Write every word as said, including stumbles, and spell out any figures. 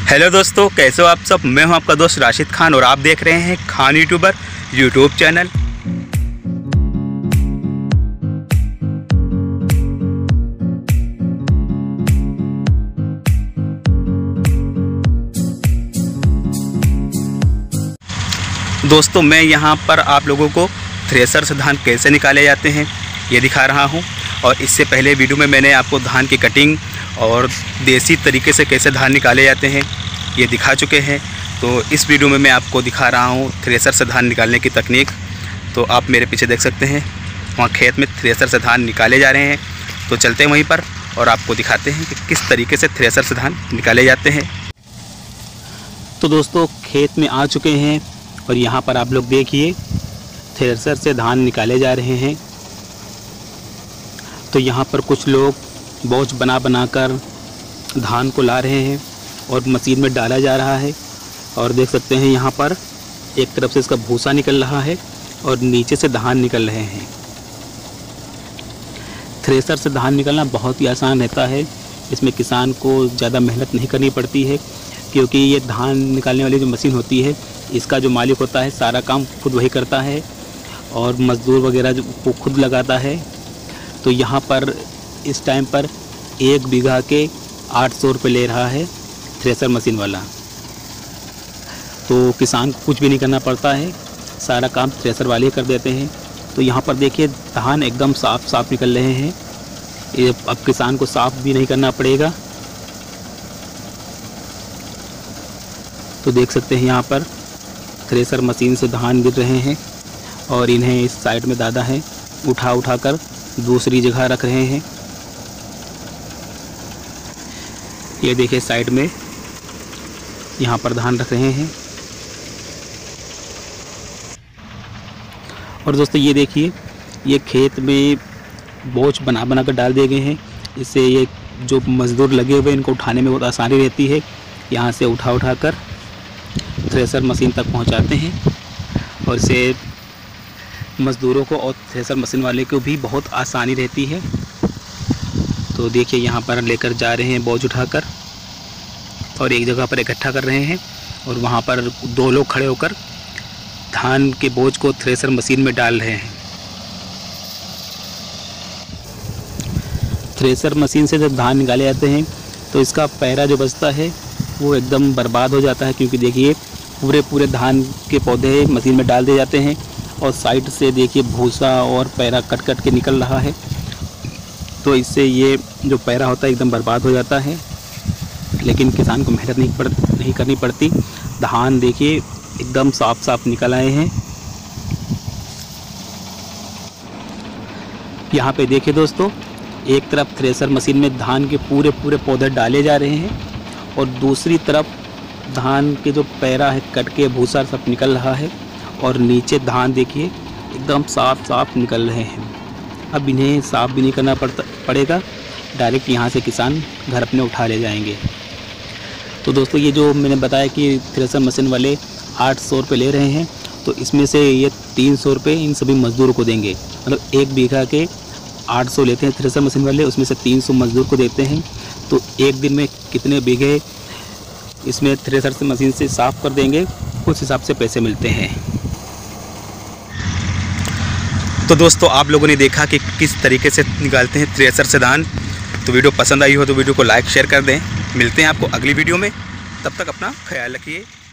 Hello दोस्तों, कैसे हो आप सब। मैं हूं आपका दोस्त राशिद खान और आप देख रहे हैं खान यूट्यूबर यूट्यूब चैनल। दोस्तों, मैं यहां पर आप लोगों को थ्रेसर से धान कैसे निकाले जाते हैं ये दिखा रहा हूं। और इससे पहले वीडियो में मैंने आपको धान की कटिंग और देसी तरीके से कैसे धान निकाले जाते हैं ये दिखा चुके हैं। तो इस वीडियो में मैं आपको दिखा रहा हूँ थ्रेसर से धान निकालने की तकनीक। तो आप मेरे पीछे देख सकते हैं, वहाँ खेत में थ्रेसर से धान निकाले जा रहे हैं। तो चलते हैं वहीं पर और आपको दिखाते हैं कि किस तरीके से थ्रेसर से धान निकाले जाते हैं। तो दोस्तों, खेत में आ चुके हैं और यहाँ पर आप लोग देखिए थ्रेसर से धान निकाले जा रहे हैं। तो यहाँ पर कुछ लोग बोझ बना बना कर धान को ला रहे हैं और मशीन में डाला जा रहा है। और देख सकते हैं यहाँ पर एक तरफ से इसका भूसा निकल रहा है और नीचे से धान निकल रहे हैं। थ्रेसर से धान निकलना बहुत ही आसान रहता है। इसमें किसान को ज़्यादा मेहनत नहीं करनी पड़ती है, क्योंकि ये धान निकालने वाली जो मशीन होती है इसका जो मालिक होता है सारा काम खुद वही करता है और मज़दूर वगैरह जो वो खुद लगाता है। तो यहाँ पर इस टाइम पर एक बीघा के आठ सौ रुपये ले रहा है थ्रेसर मशीन वाला। तो किसान को कुछ भी नहीं करना पड़ता है, सारा काम थ्रेसर वाले कर देते हैं। तो यहाँ पर देखिए धान एकदम साफ साफ निकल रहे हैं। ये अब किसान को साफ भी नहीं करना पड़ेगा। तो देख सकते हैं यहाँ पर थ्रेसर मशीन से धान गिर रहे हैं और इन्हें इस साइड में दादा है उठा उठा कर दूसरी जगह रख रहे हैं। ये देखिए साइड में यहाँ पर धान रख रहे हैं। और दोस्तों ये देखिए ये खेत में बोझ बना बना कर डाल दिए गए हैं। इससे ये जो मज़दूर लगे हुए इनको उठाने में बहुत आसानी रहती है। यहाँ से उठा उठा कर थ्रेसर मशीन तक पहुँचाते हैं और इससे मज़दूरों को और थ्रेसर मशीन वाले को भी बहुत आसानी रहती है। तो देखिए यहाँ पर लेकर जा रहे हैं बोझ उठाकर और एक जगह पर इकट्ठा कर रहे हैं और वहाँ पर दो लोग खड़े होकर धान के बोझ को थ्रेसर मशीन में डाल रहे हैं। थ्रेसर मशीन से जब धान निकाले जाते हैं तो इसका पैरा जो बचता है वो एकदम बर्बाद हो जाता है, क्योंकि देखिए पूरे पूरे धान के पौधे मशीन में डाल दिए जाते हैं और साइड से देखिए भूसा और पैरा कट कट के निकल रहा है। तो इससे ये जो पैरा होता है एकदम बर्बाद हो जाता है, लेकिन किसान को मेहनत नहीं पड़ नहीं करनी पड़ती। धान देखिए एकदम साफ साफ निकल आए हैं। यहाँ पे देखिए दोस्तों, एक तरफ थ्रेसर मशीन में धान के पूरे पूरे पौधे डाले जा रहे हैं और दूसरी तरफ धान के जो पैरा है कट के भूसा सब निकल रहा है और नीचे धान देखिए एकदम साफ साफ निकल रहे हैं। अब इन्हें साफ भी नहीं करना पड़ता पड़ेगा डायरेक्ट यहाँ से किसान घर अपने उठा ले जाएंगे। तो दोस्तों ये जो मैंने बताया कि थ्रेसर मशीन वाले आठ सौ रुपये ले रहे हैं, तो इसमें से ये तीन सौ रुपये इन सभी मज़दूरों को देंगे। मतलब एक बीघा के आठ सौ लेते हैं थ्रेसर मशीन वाले, उसमें से तीन सौ मज़दूर को देते हैं। तो एक दिन में कितने बीघे इसमें थ्रेसर से मशीन से साफ़ कर देंगे उस हिसाब से पैसे मिलते हैं। तो दोस्तों आप लोगों ने देखा कि किस तरीके से निकालते हैं थ्रेसर से धान। तो वीडियो पसंद आई हो तो वीडियो को लाइक शेयर कर दें। मिलते हैं आपको अगली वीडियो में, तब तक अपना ख्याल रखिए।